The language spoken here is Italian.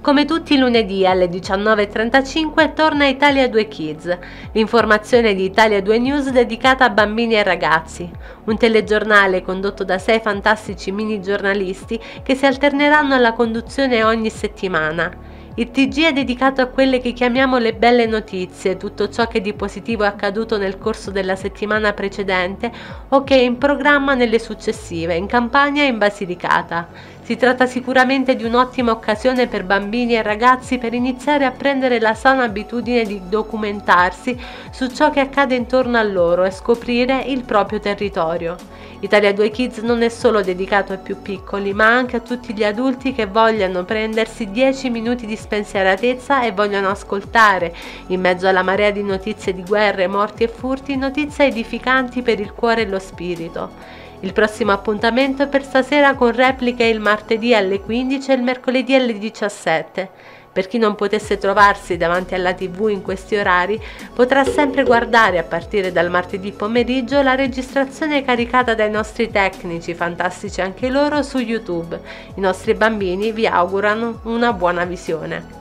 Come tutti i lunedì alle 19:35 torna Italia 2 Kids, l'informazione di Italia 2 News dedicata a bambini e ragazzi, un telegiornale condotto da 6 fantastici mini giornalisti che si alterneranno alla conduzione ogni settimana. Il TG è dedicato a quelle che chiamiamo le belle notizie, tutto ciò che di positivo è accaduto nel corso della settimana precedente o che è in programma nelle successive, in Campania e in Basilicata. Si tratta sicuramente di un'ottima occasione per bambini e ragazzi per iniziare a prendere la sana abitudine di documentarsi su ciò che accade intorno a loro e scoprire il proprio territorio. Italia 2 Kids non è solo dedicato ai più piccoli, ma anche a tutti gli adulti che vogliono prendersi 10 minuti di spensieratezza e vogliono ascoltare, in mezzo alla marea di notizie di guerre, morti e furti, notizie edificanti per il cuore e lo spirito. Il prossimo appuntamento è per stasera con repliche il martedì alle 15 e il mercoledì alle 17. Per chi non potesse trovarsi davanti alla TV in questi orari, potrà sempre guardare a partire dal martedì pomeriggio la registrazione caricata dai nostri tecnici, fantastici anche loro, su YouTube. I nostri bambini vi augurano una buona visione.